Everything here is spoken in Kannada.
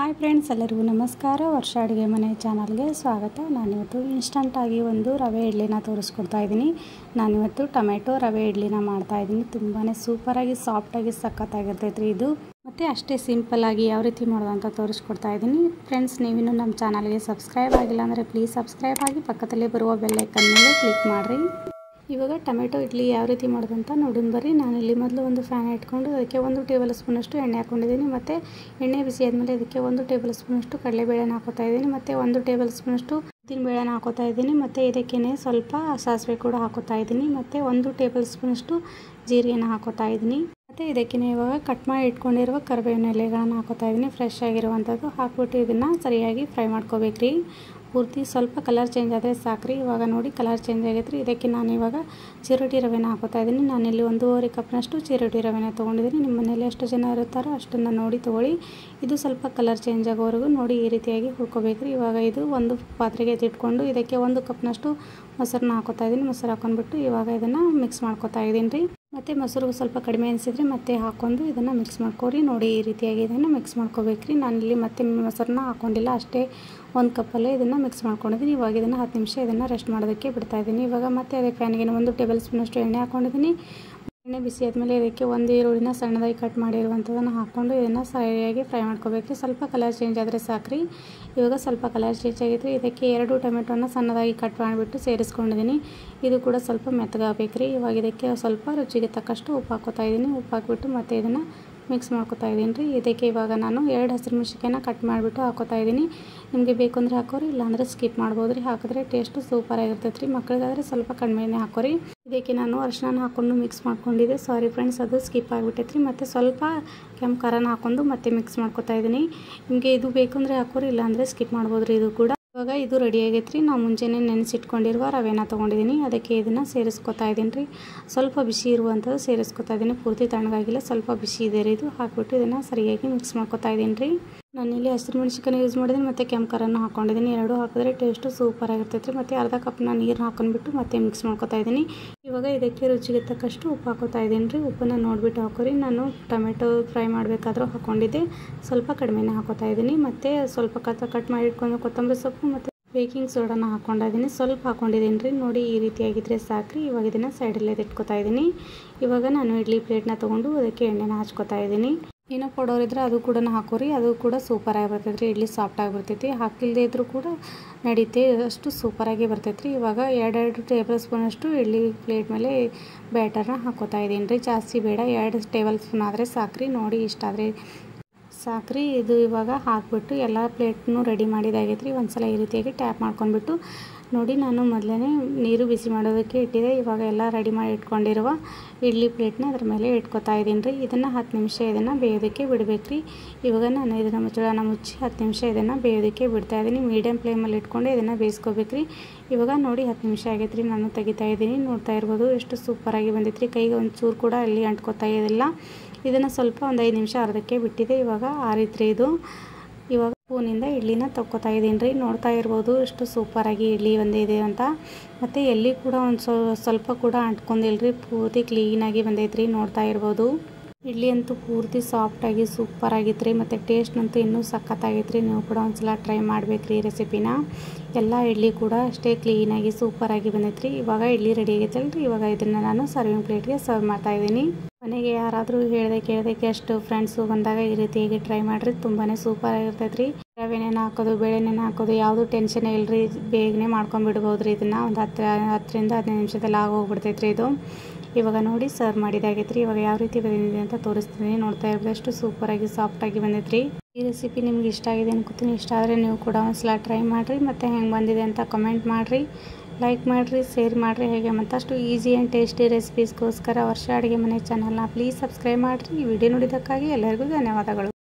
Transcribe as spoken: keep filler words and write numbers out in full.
ಹಾಯ್ ಫ್ರೆಂಡ್ಸ್, ಎಲ್ಲರಿಗೂ ನಮಸ್ಕಾರ. ವರ್ಷ ಅಡುಗೆ ಮನೆ ಚಾನಲ್ಗೆ ಸ್ವಾಗತ. ನಾನಿವತ್ತು ಇನ್ಸ್ಟಂಟಾಗಿ ಒಂದು ರವೆ ಇಡ್ಲಿನ ತೋರಿಸ್ಕೊಡ್ತಾ ಇದ್ದೀನಿ. ನಾನಿವತ್ತು ಟೊಮೆಟೊ ರವೆ ಇಡ್ಲಿನ ಮಾಡ್ತಾಯಿದ್ದೀನಿ. ತುಂಬಾ ಸೂಪರಾಗಿ ಸಾಫ್ಟಾಗಿ ಸಖತ್ತಾಗಿರ್ತೈತೆ ರೀ ಇದು. ಮತ್ತು ಅಷ್ಟೇ ಸಿಂಪಲ್ಲಾಗಿ ಯಾವ ರೀತಿ ಮಾಡೋದು ಅಂತ ತೋರಿಸ್ಕೊಡ್ತಾ ಇದ್ದೀನಿ. ಫ್ರೆಂಡ್ಸ್, ನೀವಿನ್ನೂ ನಮ್ಮ ಚಾನಲ್ಗೆ ಸಬ್ಸ್ಕ್ರೈಬ್ ಆಗಿಲ್ಲ ಅಂದರೆ ಪ್ಲೀಸ್ ಸಬ್ಸ್ಕ್ರೈಬ್ ಆಗಿ ಪಕ್ಕದಲ್ಲೇ ಬರುವ ಬೆಲ್ ಐಕನ್ ಮೇಲೆ ಕ್ಲಿಕ್ ಮಾಡಿರಿ. ಇವಾಗ ಟೊಮೆಟೊ ಇಡ್ಲಿ ಯಾವ ರೀತಿ ಮಾಡೋದಂತ ನೋಡೋಣ ಬರ್ರಿ. ನಾನಿಲ್ಲಿ ಮೊದಲು ಒಂದು ಫ್ಯಾನ್ ಇಟ್ಕೊಂಡು ಅದಕ್ಕೆ ಒಂದು ಟೇಬಲ್ ಸ್ಪೂನಷ್ಟು ಎಣ್ಣೆ ಹಾಕ್ಕೊಂಡಿದ್ದೀನಿ. ಮತ್ತು ಎಣ್ಣೆ ಬಿಸಿ ಆದಮೇಲೆ ಅದಕ್ಕೆ ಒಂದು ಟೇಬಲ್ ಸ್ಪೂನಷ್ಟು ಕಡಲೆಬೇಳೆನ ಹಾಕೋತಾ ಇದ್ದೀನಿ. ಮತ್ತು ಒಂದು ಟೇಬಲ್ ಸ್ಪೂನಷ್ಟು ಉದ್ದಿನಬೇಳೆನ ಹಾಕೋತಾ ಇದ್ದೀನಿ. ಮತ್ತು ಇದಕ್ಕೇ ಸ್ವಲ್ಪ ಸಾಸಿವೆ ಕೂಡ ಹಾಕೋತಾ ಇದ್ದೀನಿ. ಮತ್ತು ಒಂದು ಟೇಬಲ್ ಸ್ಪೂನಷ್ಟು ಜೀರಿಗೆನ ಹಾಕೋತಾ ಇದ್ದೀನಿ. ಮತ್ತು ಇದಕ್ಕೇ ಇವಾಗ ಕಟ್ ಮಾಡಿ ಇಟ್ಕೊಂಡಿರುವ ಕರಿಬೇವಿನ ಎಲೆಗಳನ್ನು ಹಾಕೋತಾ ಇದ್ದೀನಿ. ಫ್ರೆಶ್ ಆಗಿರುವಂಥದ್ದು ಹಾಕ್ಬಿಟ್ಟು ಇದನ್ನು ಸರಿಯಾಗಿ ಫ್ರೈ ಮಾಡ್ಕೋಬೇಕು ರೀ. ಪೂರ್ತಿ ಸ್ವಲ್ಪ ಕಲರ್ ಚೇಂಜ್ ಆದರೆ ಸಾಕ್ರಿ. ಇವಾಗ ನೋಡಿ ಕಲರ್ ಚೇಂಜ್ ಆಗೈತೆ ರೀ. ಇದಕ್ಕೆ ನಾನು ಇವಾಗ ಚಿರೋಟಿ ರವೆನ ಹಾಕೋತಾ ಇದ್ದೀನಿ. ನಾನಿಲ್ಲಿ ಒಂದೂವರೆ ಕಪ್ನಷ್ಟು ಚಿರೋಟಿ ರವೆನ ತೊಗೊಂಡಿದ್ದೀನಿ. ನಿಮ್ಮ ಮನೇಲಿ ಎಷ್ಟು ಜನ ಇರುತ್ತಾರೋ ಅಷ್ಟನ್ನು ನೋಡಿ ತೊಗೊಳ್ಳಿ. ಇದು ಸ್ವಲ್ಪ ಕಲರ್ ಚೇಂಜ್ ಆಗೋವರೆಗೂ ನೋಡಿ ಈ ರೀತಿಯಾಗಿ ಹುರ್ಕೋಬೇಕು ರೀ. ಇವಾಗ ಇದು ಒಂದು ಪಾತ್ರೆಗೆ ಎತ್ತಿಟ್ಕೊಂಡು ಇದಕ್ಕೆ ಒಂದು ಕಪ್ನಷ್ಟು ಮೊಸರನ್ನ ಹಾಕೋತಾ ಇದ್ದೀನಿ. ಮೊಸರು ಹಾಕೊಂಡ್ಬಿಟ್ಟು ಇವಾಗ ಇದನ್ನು ಮಿಕ್ಸ್ ಮಾಡ್ಕೋತಾ ಇದ್ದೀನಿ ರೀ. ಮತ್ತು ಮೊಸರು ಸ್ವಲ್ಪ ಕಡಿಮೆ ಅನಿಸಿದ್ರೆ ಮತ್ತೆ ಹಾಕ್ಕೊಂಡು ಇದನ್ನು ಮಿಕ್ಸ್ ಮಾಡ್ಕೊರಿ. ನೋಡಿ ಈ ರೀತಿಯಾಗಿ ಇದನ್ನು ಮಿಕ್ಸ್ ಮಾಡ್ಕೋಬೇಕು ರೀ. ನಾನಿಲ್ಲಿ ಮತ್ತೆ ಮೊಸರನ್ನ ಹಾಕ್ಕೊಂಡಿಲ್ಲ, ಅಷ್ಟೇ ಒಂದು ಕಪ್ಪಲ್ಲೇ ಇದನ್ನು ಮಿಕ್ಸ್ ಮಾಡ್ಕೊಂಡಿದ್ದೀನಿ. ಇವಾಗ ಇದನ್ನು ಹತ್ತು ನಿಮಿಷ ಇದನ್ನು ರೆಸ್ಟ್ ಮಾಡೋದಕ್ಕೆ ಬಿಡ್ತಾಯಿದ್ದೀನಿ. ಇವಾಗ ಮತ್ತೆ ಅದೇ ಪ್ಯಾನ್ಗೆ ಒಂದು ಟೇಬಲ್ ಸ್ಪೂನಷ್ಟು ಎಣ್ಣೆ ಹಾಕ್ಕೊಂಡಿದ್ದೀನಿ. ಎಣ್ಣೆ ಬಿಸಿ ಆದಮೇಲೆ ಇದಕ್ಕೆ ಒಂದು ಈರುಳ್ಳಿನ ಸಣ್ಣದಾಗಿ ಕಟ್ ಮಾಡಿರುವಂಥದ್ದನ್ನು ಹಾಕ್ಕೊಂಡು ಇದನ್ನು ಸರಿಯಾಗಿ ಫ್ರೈ ಮಾಡ್ಕೋಬೇಕು. ಸ್ವಲ್ಪ ಕಲರ್ ಚೇಂಜ್ ಆದರೆ ಸಾಕ್ರಿ. ಇವಾಗ ಸ್ವಲ್ಪ ಕಲರ್ ಚೇಂಜ್ ಆಗೈತೆ. ಇದಕ್ಕೆ ಎರಡು ಟೊಮೆಟೊನ ಸಣ್ಣದಾಗಿ ಕಟ್ ಮಾಡಿಬಿಟ್ಟು ಸೇರಿಸ್ಕೊಂಡಿದ್ದೀನಿ. ಇದು ಕೂಡ ಸ್ವಲ್ಪ ಮೆತ್ತಗಾಗಬೇಕು ರೀ. ಇವಾಗ ಇದಕ್ಕೆ ಸ್ವಲ್ಪ ರುಚಿಗೆ ತಕ್ಕಷ್ಟು ಉಪ್ಪು ಹಾಕೋತಾ ಇದ್ದೀನಿ. ಉಪ್ಪು ಹಾಕ್ಬಿಟ್ಟು ಮತ್ತೆ ಇದನ್ನು ಮಿಕ್ಸ್ ಮಾಡ್ಕೋತಾ ಇದ್ದೀನಿ ರೀ. ಇದಕ್ಕೆ ಇವಾಗ ನಾನು ಎರಡು ಹಸಿರು ಮೆಣಸಿನ್ಕಾಯಿನ ಕಟ್ ಮಾಡಿಬಿಟ್ಟು ಹಾಕೋತಾ ಇದ್ದೀನಿ. ನಿಮಗೆ ಬೇಕು ಅಂದರೆ ಹಾಕೋರಿ, ಇಲ್ಲಾಂದರೆ ಸ್ಕಿಪ್ ಮಾಡ್ಬೋದು ರೀ. ಹಾಕಿದ್ರೆ ಟೇಸ್ಟು ಸೂಪರಾಗಿರ್ತೈತೆ ರೀ. ಮಕ್ಕಳಿಗಾದರೆ ಸ್ವಲ್ಪ ಕಡಿಮೆನೇ ಹಾಕೋರಿ. ಇದಕ್ಕೆ ನಾನು ಅರಿಶಿನ ಹಾಕ್ಕೊಂಡು ಮಿಕ್ಸ್ ಮಾಡ್ಕೊಂಡಿದ್ದೆ. ಸಾರಿ ಫ್ರೆಂಡ್ಸ್, ಅದು ಸ್ಕಿಪ್ ಆಗಿಬಿಟ್ಟೈತೆ ರೀ. ಮತ್ತು ಸ್ವಲ್ಪ ಕೆಂಪು ಖಾರನ ಹಾಕ್ಕೊಂಡು ಮತ್ತೆ ಮಿಕ್ಸ್ ಮಾಡ್ಕೋತಾ ಇದ್ದೀನಿ. ನಿಮಗೆ ಇದು ಬೇಕಂದರೆ ಹಾಕೋರಿ, ಇಲ್ಲಾಂದರೆ ಸ್ಕಿಪ್ ಮಾಡ್ಬೋದು ರೀ. ಇದು ಕೂಡ ಇವಾಗ ಇದು ರೆಡಿ ಆಗೈತೆ ರೀ. ನಾವು ಮುಂಚೆನೇ ನೆನೆಸಿಟ್ಕೊಂಡಿರುವ ರವೆನ ತೊಗೊಂಡಿದ್ದೀನಿ. ಅದಕ್ಕೆ ಇದನ್ನು ಸೇರಿಸ್ಕೊತಾ ಇದ್ದೀನಿ ರೀ. ಸ್ವಲ್ಪ ಬಿಸಿ ಇರುವಂಥದ್ದು ಸೇರಿಸ್ಕೊತಾ ಇದ್ದೀನಿ. ಪೂರ್ತಿ ತಣ್ಣಗಾಗಿಲ್ಲ, ಸ್ವಲ್ಪ ಬಿಸಿ ಇದೆ ರೀ. ಇದು ಹಾಕ್ಬಿಟ್ಟು ಇದನ್ನು ಸರಿಯಾಗಿ ಮಿಕ್ಸ್ ಮಾಡ್ಕೊತಾ ಇದ್ದೀನಿ ರೀ. ನಾನಿಲ್ಲಿ ಹಸಿರು ಮೆಣಸಿನ್ಕಾಯಿ ಯೂಸ್ ಮಾಡಿದ್ದೀನಿ. ಮತ್ತು ಕೆಂಪು ಖಾರನ ಹಾಕ್ಕೊಂಡಿದ್ದೀನಿ. ಎರಡು ಹಾಕಿದ್ರೆ ಟೇಸ್ಟು ಸೂಪರ್ ಆಗಿರ್ತೈತೆ ರೀ. ಮತ್ತು ಅರ್ಧ ಕಪ್ನ ನೀರು ಹಾಕೊಂಡ್ಬಿಟ್ಟು ಮತ್ತೆ ಮಿಕ್ಸ್ ಮಾಡ್ಕೊತಾ ಇದ್ದೀನಿ. ಇವಾಗ ಇದಕ್ಕೆ ರುಚಿಗೆ ತಕ್ಕಷ್ಟು ಉಪ್ಪು ಹಾಕೋತಾ ಇದ್ದೀನಿ ರೀ. ಉಪ್ಪನ್ನು ನೋಡಿಬಿಟ್ಟು ಹಾಕೋರಿ. ನಾನು ಟೊಮೆಟೊ ಫ್ರೈ ಮಾಡಬೇಕಾದ್ರೂ ಹಾಕ್ಕೊಂಡಿದ್ದೆ, ಸ್ವಲ್ಪ ಕಡಿಮೆನೇ ಹಾಕೋತಾ ಇದ್ದೀನಿ. ಮತ್ತು ಸ್ವಲ್ಪ ಕತ್ ಕಟ್ ಮಾಡಿ ಇಟ್ಕೊಂಡು ಕೊತ್ತಂಬರಿ ಸೊಪ್ಪು ಮತ್ತು ಬೇಕಿಂಗ್ ಸೋಡಾನ ಹಾಕ್ಕೊಂಡಿದ್ದೀನಿ. ಸ್ವಲ್ಪ ಹಾಕ್ಕೊಂಡಿದ್ದೀನಿ ರೀ. ನೋಡಿ ಈ ರೀತಿಯಾಗಿದ್ದರೆ ಸಾಕ್ರಿ. ಇವಾಗ ಇದನ್ನು ಸೈಡಲ್ಲೇ ಇಟ್ಕೊತಾ ಇದ್ದೀನಿ. ಇವಾಗ ನಾನು ಇಡ್ಲಿ ಪ್ಲೇಟ್ನ ತೊಗೊಂಡು ಅದಕ್ಕೆ ಎಣ್ಣೆನ ಹಚ್ಕೋತಾ ಇದ್ದೀನಿ. ಏನೋ ಪೌಡರ್ ಅದು ಕೂಡ ಹಾಕೋರಿ. ಅದು ಕೂಡ ಸೂಪರಾಗಿ ಬರ್ತೈತೆ ರೀ. ಇಡ್ಲಿ ಸಾಫ್ಟಾಗಿ ಬರ್ತೈತಿ. ಹಾಕಿಲ್ಲದೆ ಇದ್ದರೂ ಕೂಡ ನಡೀತೆ, ಅಷ್ಟು ಸೂಪರಾಗಿ ಬರ್ತೈತೆ ರೀ. ಇವಾಗ ಎರಡೆರಡು ಟೇಬಲ್ ಸ್ಪೂನಷ್ಟು ಇಡ್ಲಿ ಪ್ಲೇಟ್ ಮೇಲೆ ಬ್ಯಾಟರ್ನ ಹಾಕೋತಾ ಇದ್ದೀನಿ ರೀ. ಜಾಸ್ತಿ ಬೇಡ, ಎರಡು ಟೇಬಲ್ ಸ್ಪೂನ್ ಆದರೆ ಸಾಕ್ರಿ. ನೋಡಿ ಇಷ್ಟಾದರೆ ಸಾಕ್ರಿ. ಇದು ಇವಾಗ ಹಾಕ್ಬಿಟ್ಟು ಎಲ್ಲ ಪ್ಲೇಟ್ನೂ ರೆಡಿ ಮಾಡಿದಾಗೈತೆ ರೀ. ಒಂದು ಸಲ ಈ ರೀತಿಯಾಗಿ ಟ್ಯಾಪ್ ಮಾಡ್ಕೊಂಡ್ಬಿಟ್ಟು ನೋಡಿ, ನಾನು ಮೊದಲೇ ನೀರು ಬಿಸಿ ಮಾಡೋದಕ್ಕೆ ಇಟ್ಟಿದೆ. ಇವಾಗ ಎಲ್ಲ ರೆಡಿ ಮಾಡಿ ಇಟ್ಕೊಂಡಿರುವ ಇಡ್ಲಿ ಪ್ಲೇಟ್ನ ಅದ್ರ ಮೇಲೆ ಇಟ್ಕೊತಾ ಇದ್ದೀನಿ ರೀ. ಇದನ್ನು ಹತ್ತು ನಿಮಿಷ ಇದನ್ನು ಬೇಯೋದಕ್ಕೆ ಬಿಡಬೇಕು ರೀ. ಇವಾಗ ನಾನು ಇದನ್ನು ಮುಚ್ಚಳನ ಮುಚ್ಚಿ ಹತ್ತು ನಿಮಿಷ ಇದನ್ನು ಬೇಯೋದಕ್ಕೆ ಬಿಡ್ತಾ ಇದ್ದೀನಿ. ಮೀಡಿಯಮ್ ಫ್ಲೇಮಲ್ಲಿ ಇಟ್ಕೊಂಡು ಇದನ್ನು ಬೇಯಿಸ್ಕೋಬೇಕು ರೀ. ಇವಾಗ ನೋಡಿ ಹತ್ತು ನಿಮಿಷ ಆಗೈತೆ ರೀ. ನಾನು ತೆಗಿತಾ ಇದ್ದೀನಿ. ನೋಡ್ತಾ ಇರ್ಬೋದು ಎಷ್ಟು ಸೂಪರಾಗಿ ಬಂದೈತೆ ರೀ. ಕೈಗೆ ಒಂದು ಚೂರು ಕೂಡ ಇಲ್ಲಿ ಅಂಟ್ಕೋತಾ ಇದಿಲ್ಲ. ಇದನ್ನು ಸ್ವಲ್ಪ ಒಂದು ಐದು ನಿಮಿಷ ಅರ್ಧಕ್ಕೆ ಬಿಟ್ಟಿದೆ. ಇವಾಗ ಆರಿತ್ರಿ ಇದು. ಇವಾಗ ಸ್ಪೂನಿಂದ ಇಡ್ಲಿನ ತಕ್ಕೋತಾ ಇದ್ದೀನಿ ರೀ. ನೋಡ್ತಾ ಇರ್ಬೋದು ಎಷ್ಟು ಸೂಪರಾಗಿ ಇಡ್ಲಿ ಬಂದಿದೆ ಅಂತ. ಮತ್ತು ಎಲ್ಲಿ ಕೂಡ ಒಂದು ಸ್ವಲ್ಪ ಕೂಡ ಅಂಟ್ಕೊಂಡಿಲ್ಲ ರೀ. ಪೂರ್ತಿ ಕ್ಲೀನಾಗಿ ಬಂದೈತೆ ರೀ. ನೋಡ್ತಾ ಇರ್ಬೋದು. ಇಡ್ಲಿ ಅಂತೂ ಪೂರ್ತಿ ಸಾಫ್ಟಾಗಿ ಸೂಪರಾಗಿತ್ತು ರೀ. ಮತ್ತು ಟೇಸ್ಟ್ನಂತೂ ಇನ್ನೂ ಸಖತ್ತಾಗಿತ್ತು ರೀ. ನೀವು ಕೂಡ ಒಂದು ಸಲ ಟ್ರೈ ಮಾಡಬೇಕು ರೀ ರೆಸಿಪಿನ. ಎಲ್ಲ ಇಡ್ಲಿ ಕೂಡ ಅಷ್ಟೇ ಕ್ಲೀನಾಗಿ ಸೂಪರಾಗಿ ಬಂದೈತೆ ರೀ. ಇವಾಗ ಇಡ್ಲಿ ರೆಡಿ ಆಗೈತಲ್ಲ ರೀ. ಇವಾಗ ಇದನ್ನು ನಾನು ಸರ್ವಿಂಗ್ ಪ್ಲೇಟ್ಗೆ ಸರ್ವ್ ಮಾಡ್ತಾಯಿದ್ದೀನಿ. ಮನೆಗೆ ಯಾರಾದರೂ ಹೇಳಿದೆ ಕೇಳಿದೆ ಗೆಸ್ಟ್ ಫ್ರೆಂಡ್ಸು ಬಂದಾಗ ಈ ರೀತಿಯಾಗಿ ಟ್ರೈ ಮಾಡಿರಿ. ತುಂಬಾ ಸೂಪರಾಗಿರ್ತೈತೆ ರೀ. ರವೆನೇನು ಹಾಕೋದು, ಬೇಳೆನೇನು ಹಾಕೋದು ಯಾವುದು ಟೆನ್ಷನ್ ಇಲ್ಲ ರೀ. ಬೇಗನೆ ಮಾಡ್ಕೊಂಡ್ಬಿಡ್ಬೋದು ರೀ. ಇದನ್ನು ಒಂದು ಹತ್ತು ಹತ್ತರಿಂದ ಹದಿನೈದು ನಿಮಿಷದಲ್ಲಿ ಆಗೋಗ್ಬಿಡ್ತೈತೆ ರೀ ಇದು. ಇವಾಗ ನೋಡಿ ಸರ್ವ್ ಮಾಡಿದಾಗೈತೆ ರೀ. ಇವಾಗ ಯಾವ ರೀತಿ ಬಂದಿದೆ ಅಂತ ತೋರಿಸ್ತೀನಿ. ನೋಡ್ತಾ ಇರೋದು ಎಷ್ಟು ಸೂಪರಾಗಿ ಸಾಫ್ಟಾಗಿ ಬಂದೈತೆ ರೀ. ಈ ರೆಸಿಪಿ ನಿಮ್ಗೆ ಇಷ್ಟ ಆಗಿದೆ ಅನ್ಕೋತೀನಿ. ಇಷ್ಟ ಆದರೆ ನೀವು ಕೂಡ ಒಂದು ಸಲ ಟ್ರೈ ಮಾಡಿರಿ. ಮತ್ತು ಹೆಂಗೆ ಬಂದಿದೆ ಅಂತ ಕಮೆಂಟ್ ಮಾಡಿರಿ, ಲೈಕ್ ಮಾಡಿರಿ, ಶೇರ್ ಮಾಡಿರಿ. ಹೇಗೆ ಮತ್ತಷ್ಟು ಈಸಿ ಆ್ಯಂಡ್ ಟೇಸ್ಟಿ ರೆಸಿಪೀಸ್ಗೋಸ್ಕರ ವರ್ಷ ಅಡುಗೆ ಮನೆ ಚಾನಲ್ನ ಪ್ಲೀಸ್ ಸಬ್ಸ್ಕ್ರೈಬ್ ಮಾಡಿರಿ. ಈ ವಿಡಿಯೋ ನೋಡಿದ್ದಕ್ಕಾಗಿ ಎಲ್ಲರಿಗೂ ಧನ್ಯವಾದಗಳು.